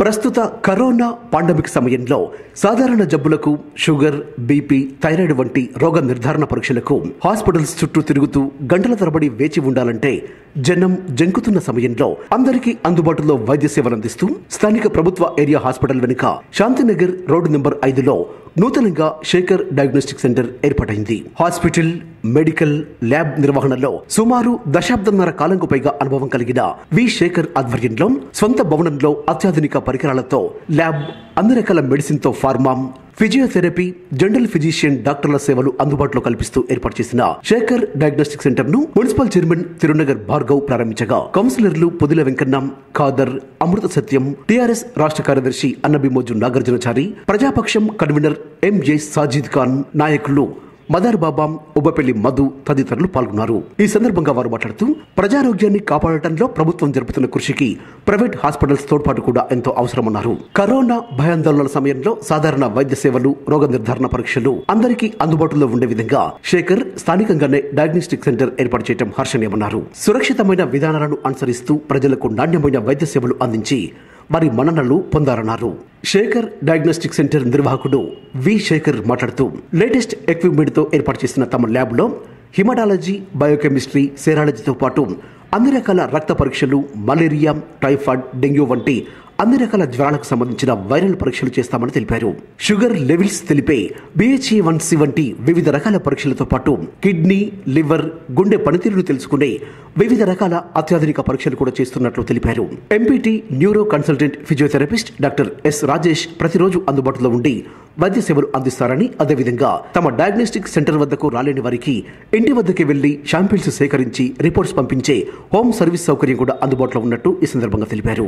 ప్రస్తుత corona pandemic సమయంలో సాధారణ జబ్బులకు షుగర్, బీపీ, థైరాయిడ్ వంటి రోగ నిర్ధారణ పరీక్షలకు హాస్పిటల్స్ చుట్టూ తిరుగుతూ గంటల తరబడి వేచి ఉండాలంటే జనం జంకుతున్న సమయంలో అందరికీ అందుబాటులో వైద్య సేవలు అందిస్తూ స్థానిక ప్రభుత్వ ఏరియా హాస్పిటల్ వెనుక శాంతినగర్ రోడ్డు నెంబర్ 5లో నూతనంగా శేఖర్ డయాగ్నోస్టిక్ సెంటర్ ఏర్పాటైంది. హాస్పిటల్, మెడికల్, ల్యాబ్ నిర్వహణలో సుమారు దశాబ్దంన్నర కాలంకు పైగా అనుభవం కలిగిన వి శేఖర్ ఆధ్వర్యంలో స్వంత భవనంలో అత్యాధునిక పరికరాలతో ల్యాబ్, అన్ని రకాల మెడిసిన్ తో ఫార్మా, ఫిజియోథెరపీ, జనరల్ ఫిజిషియన్ డాక్టర్ల సేవలు అందుబాటులో కల్పిస్తూ ఏర్పాటు చేసిన శేఖర్ డయాగ్నోస్టిక్ సెంటర్ ను మున్సిపల్ చైర్మన్ తిరునగర్ భార్గవ్ ప్రారంభించగా కౌన్సిలర్లు పొదిల వెంకన్న, ఖాదర్, అమృత సత్యం, టీఆర్ఎస్ రాష్ట్ర కార్యదర్శి అన్నబిమోజు నాగార్జునచారి, ప్రజాపక్షం కన్వీనర్ ఎంజే సాజిద్ ఖాన్, నాయకులు మదార్ బాబా, ఉబ్బపల్లి మధు తదితరులు పాల్గొన్నారు. ఈ సందర్భంగా వారు మాట్లాడుతూ ప్రజారోగ్యాన్ని కాపాడటంలో ప్రభుత్వం జరుపుతున్న కృషికి ప్రైవేట్ హాస్పిటల్స్ తోడ్పాటు కూడా ఎంతో అవసరమన్నారు. కరోనా భయాందోళనల సమయంలో సాధారణ వైద్య సేవలు, రోగ నిర్ధారణ పరీక్షలు అందరికీ అందుబాటులో ఉండే విధంగా శేఖర్ స్థానికంగానే డయాగ్నోస్టిక్ సెంటర్ ఏర్పాటు చేయడం హర్షణీయమన్నారు. సురక్షితమైన విధానాలను అనుసరిస్తూ ప్రజలకు నాణ్యమైన వైద్య సేవలు అందించి వారి మన్ననలు పొందారన్నారు. శేఖర్ డయాగ్నోస్టిక్ సెంటర్ నిర్వాహకుడు వి శేఖర్ మాట్లాడుతూ లేటెస్ట్ ఎక్విప్మెంట్ తో ఏర్పాటు చేసిన తమ ల్యాబ్ లో హిమటాలజీ, బయోకెమిస్ట్రీ, సెరాలజీతో పాటు అన్ని రకాల రక్త పరీక్షలు, మలేరియా, టైఫాయిడ్, డెంగ్యూ వంటి అన్ని రకాల జ్వరాలకు సంబంధించిన వైరల్ పరీక్షలు చేస్తామని తెలిపారు. షుగర్ లెవెల్స్ తెలిపే BHA1C వంటి వివిధ రకాల పరీక్షలతో పాటు కిడ్నీ, లివర్, గుండె పనితీరును తెలుసుకునే వివిధ రకాల అత్యాధునిక పరీక్షలు కూడా చేస్తున్నట్లు తెలిపారు. MPT neuro consultant physiotherapist doctor S Rajesh ప్రతిరోజు అందుబాటులో ఉండి వైద్య సేవలు అందిస్తారని, అదేవిధంగా తమ డయాగ్నోస్టిక్ సెంటర్ వద్దకు రాలేని వారికి ఇంటి వద్దకే వెళ్లి శాంపిల్స్ సేకరించి రిపోర్ట్స్ పంపించే హోమ్ సర్వీస్ సౌకర్యం కూడా అందుబాటులో ఉన్నట్టు ఈ సందర్భంగా తెలిపారు.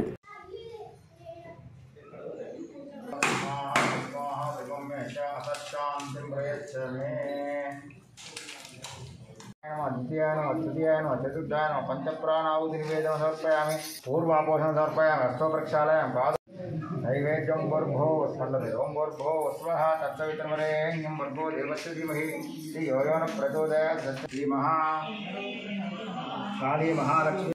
चतुर्धान पंचप्राणाहुतिर्वेदं समर्पयामि, पूर्वापोषणं समर्पयामि, हस्तो प्रक्षालयामि, पाद नैवेद्यं भर्भो स्मरणते ओं भर्भो स्वः तत्सवितुर्वरेण्यं भर्गो देवस्य धीमहि धियो यो नः प्रचोदयात् श्रीमहा काली महालक्ष्मी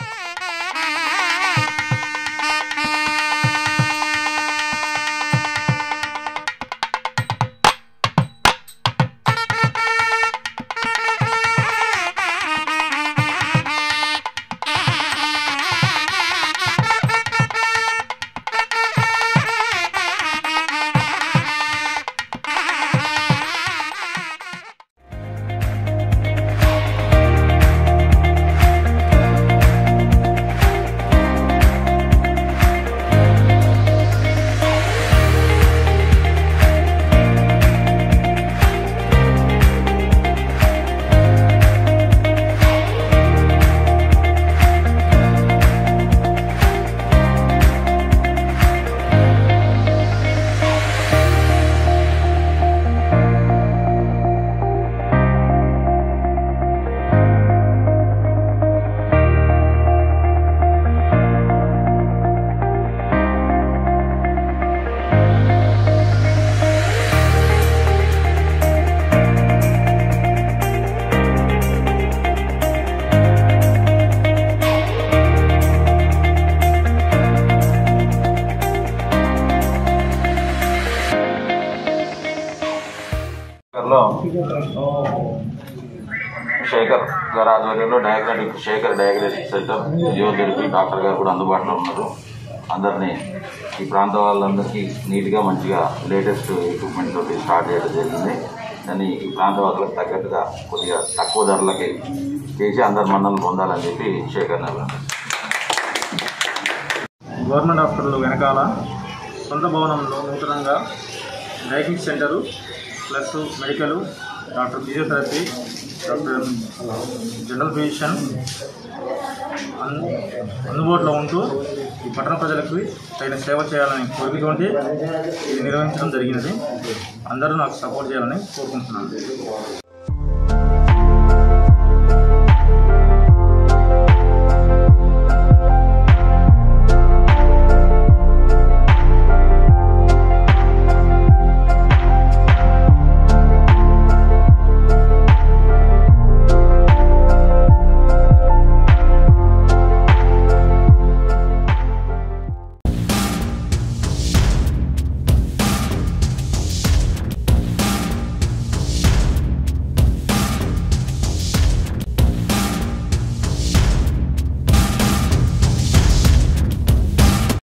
శేఖర్ గారి ఆధ్వర్యంలో Shekhar diagnostic centre, physiotherapy doctor గారు కూడా అందుబాటులో ఉన్నారు. అందరినీ ఈ ప్రాంత వాళ్ళందరికీ నీట్గా మంచిగా లేటెస్ట్ ఎక్విప్మెంట్ తోటి స్టార్ట్ చేయడం జరిగింది. దాన్ని ఈ ప్రాంత వాళ్ళకి తగ్గట్టుగా కొద్దిగా తక్కువ ధరలకి చేసి అందరి మన్నలు పొందాలని చెప్పి శేఖర్ గవర్నమెంట్ హాస్పిటల్ వెనకాల సొంత భవనంలో నూతనంగా diagnostic centre plus medical, doctor physiotherapy, doctor general physician అందుబాటులో ఉంటూ ఈ పట్టణ ప్రజలకు తగిన సేవ చేయాలని కోరికతోటి ఇది నిర్వహించడం జరిగినది. అందరూ నాకు సపోర్ట్ చేయాలని కోరుకుంటున్నాను.